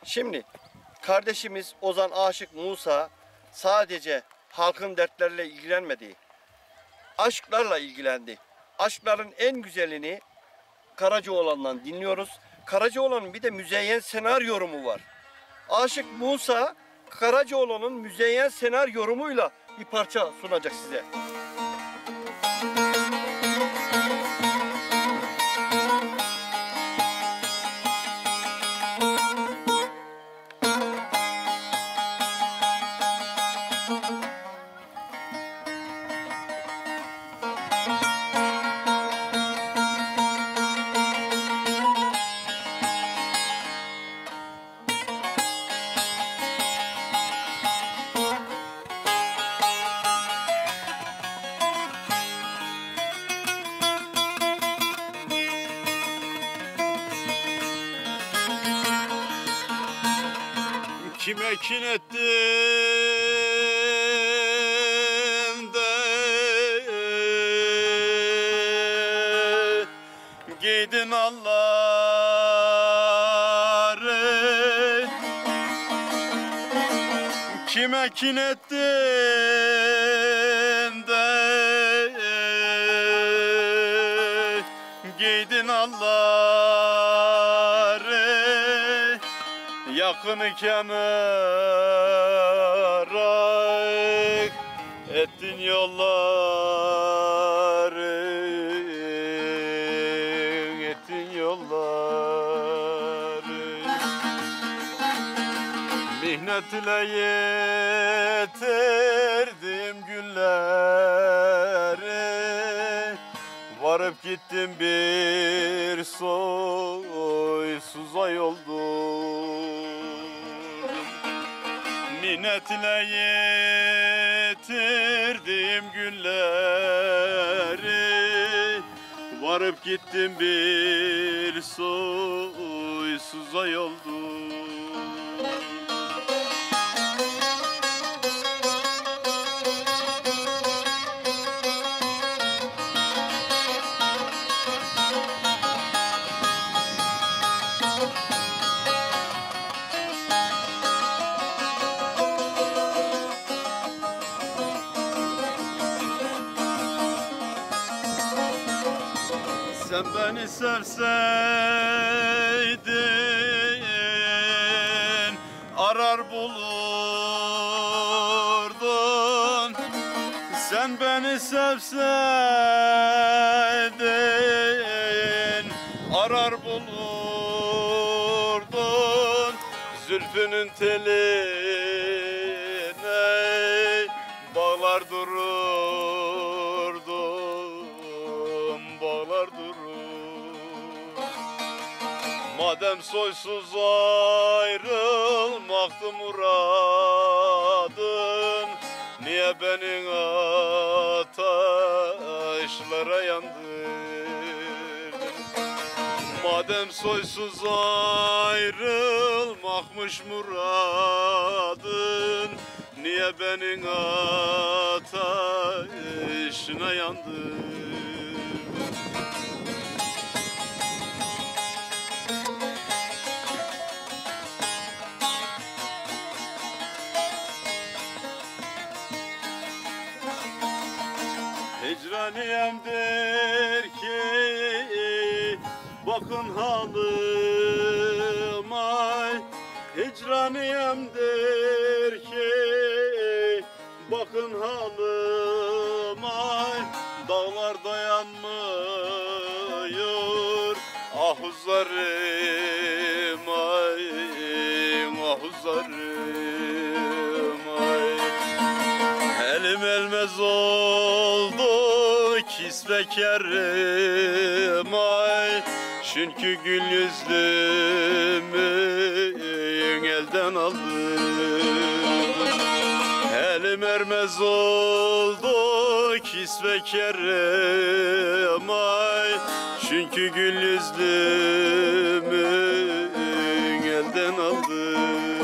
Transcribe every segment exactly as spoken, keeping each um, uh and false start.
Şimdi kardeşimiz Ozan Aşık Musa sadece halkın dertleriyle ilgilenmedi. Aşklarla ilgilendi. Aşkların en güzelini Karacaoğlan'dan dinliyoruz. Karacaoğlan'ın bir de müzeyyen senaryo yorumu var. Aşık Musa Karacaoğlan'ın müzeyyen senaryo yorumuyla bir parça sunacak size. Kime kin ettin de giydin Allah'ı, kime kin ettin de giydin Allah'ı, yakın iken ırak ettin yolları, ettin yolları. Mihnet ile yetirdim günleri, varıp gittim bir soysuza yoldum. Minnet ile yetirdim günleri, varıp gittim bir soysuza yoldum. Sen beni sevseydin arar bulurdun. Sen beni sevseydin arar bulurdun. Zülfünün teline bağlar dururdum, bağlar dururdum. Madem soysuz ayrılmaktı muradın, niye beni ateşlere yandırdın? Madem soysuz ayrılmakmış muradın, niye beni ateşine yandırdın? Hicraniyemdir ki bakın halıma, hicraniyemdir ki bakın halıma. Dağlar dayanmıyor ahuzlarım ay, ahuzlarım ay. Elim elmez oldu kisvekerim ay, çünkü gül yüzlümü elden aldım. Elim ermez oldu kisvekerim ay, çünkü gül yüzlümü elden aldım.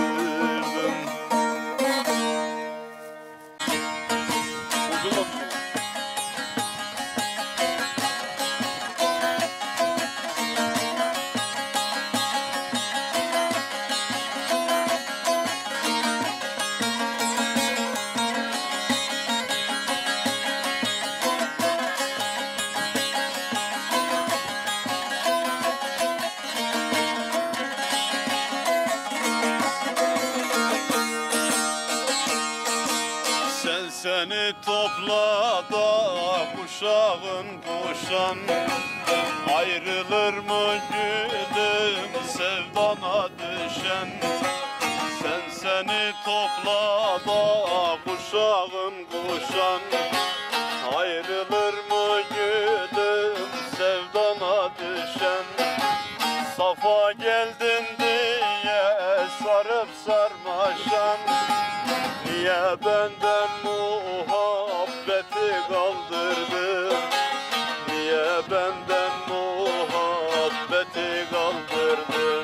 seni topla da kuşağın kuşan. Ayrılır mı gülüm sevdana düşen? Sen seni topla da kuşağın kuşan. Ayrılır mı gülüm sevdana düşen? Safa geldin diye sarıp sarmaşan. Niye benden muhabbeti kaldırdın? Niye benden muhabbeti kaldırdın?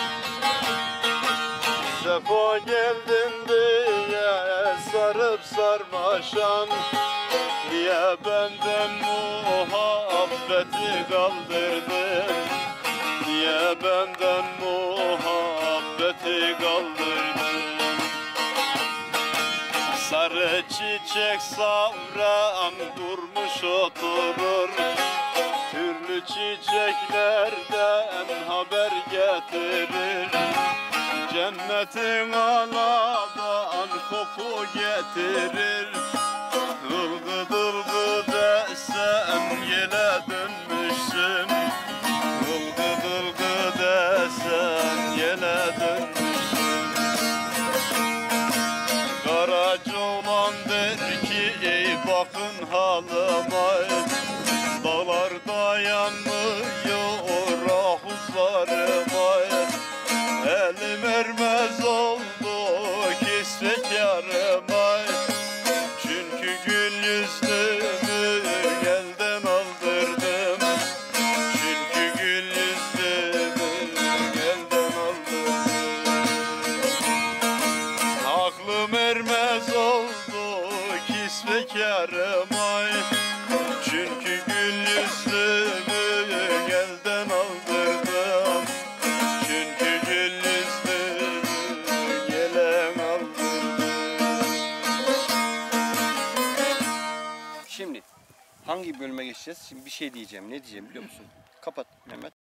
Sefa geldin diye sarıp sarmaşan. Niye benden muhabbeti kaldırdın? Niye benden muhabbeti kaldırdın? Sarı çiçek savran durmuş oturur. Türlü çiçeklerden haber getirir. Cennetin anadan koku getirir. Ilgı dılgı desem yele dönmüşsün. Ilgı dılgı desem yele dönmüşsün. Karaca olan der ki ey bakın halıma. Dağlarda yanmıyor ahuzlarıma. Elim ermez oldu kisvek yarıma. Çünkü gül yüzlümü elden aldırdım. Çünkü gül yüzlümü elden aldırdım. Aklım ermez oldu kisvek yarıma. Çünkü gül yüzlümü elden aldırdım. Çünkü gül yüzlümü elden aldırdım. Şimdi hangi bölüme geçeceğiz? Şimdi bir şey diyeceğim. Ne diyeceğim biliyor musun? Kapat Mehmet.